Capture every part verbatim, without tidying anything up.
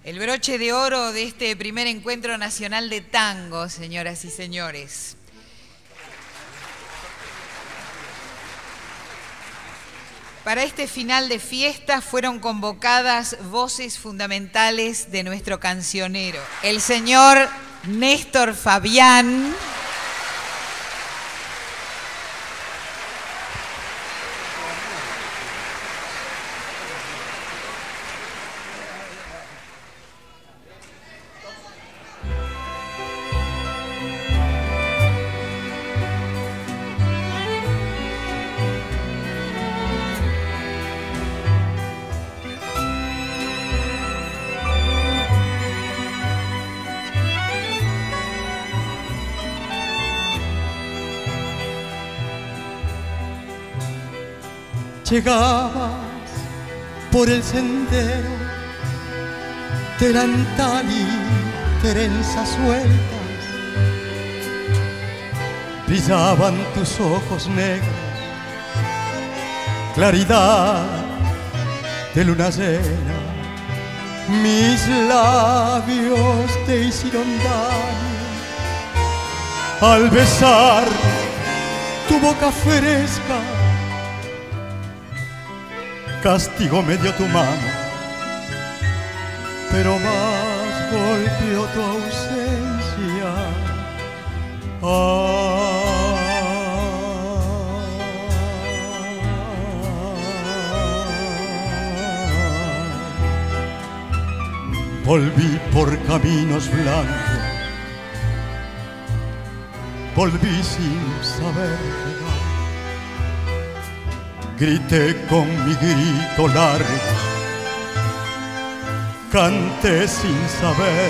El broche de oro de este primer encuentro nacional de tango, señoras y señores. Para este final de fiesta fueron convocadas voces fundamentales de nuestro cancionero. El señor Néstor Fabián. Llegabas por el sendero, delantal y trenzas sueltas, brillaban tus ojos negros, claridad de luna llena, mis labios te hicieron daño al besar tu boca fresca. Castigo me dio tu mano, pero más golpeó tu ausencia. Ah, volví por caminos blancos, volví sin saber llegar. Grité con mi grito largo, canté sin saber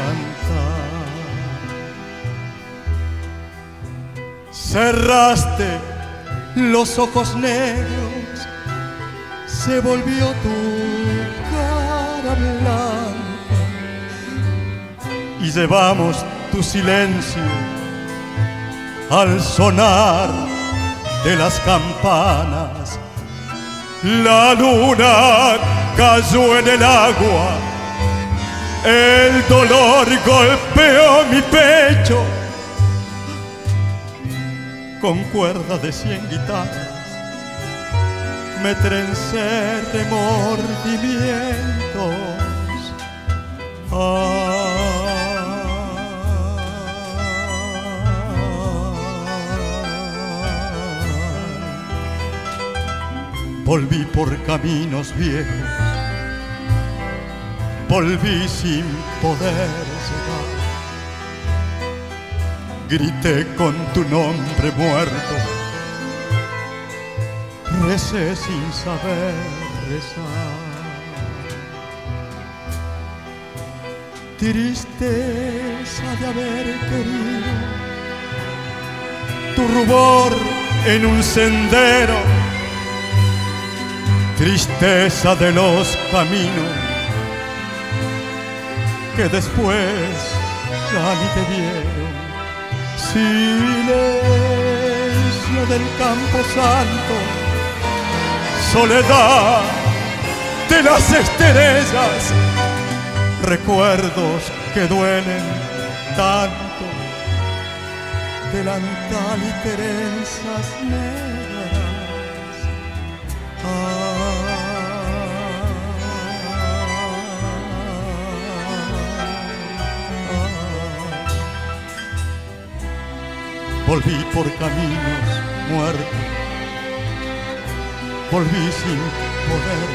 cantar. Cerraste los ojos negros, se volvió tu cara blanca y llevamos tu silencio al sonar de las campanas. La luna cayó en el agua, el dolor golpeó mi pecho. Con cuerda de cien guitarras me trencé remordimientos. Ah, volví por caminos viejos, volví sin poder llegar. Grité con tu nombre muerto, recé sin saber rezar. Tristeza de haber querido tu rubor en un sendero, tristeza de los caminos que después ya ni te vieron. Silencio del campo santo, soledad de las estrellas, recuerdos que duelen tanto, delantal y trenzas negras. Ah, volví por caminos muertos, volví sin poder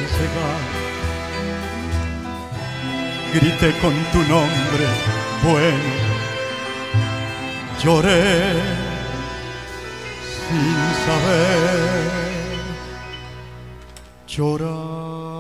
llegar. Grité con tu nombre bueno, lloré sin saber llorar.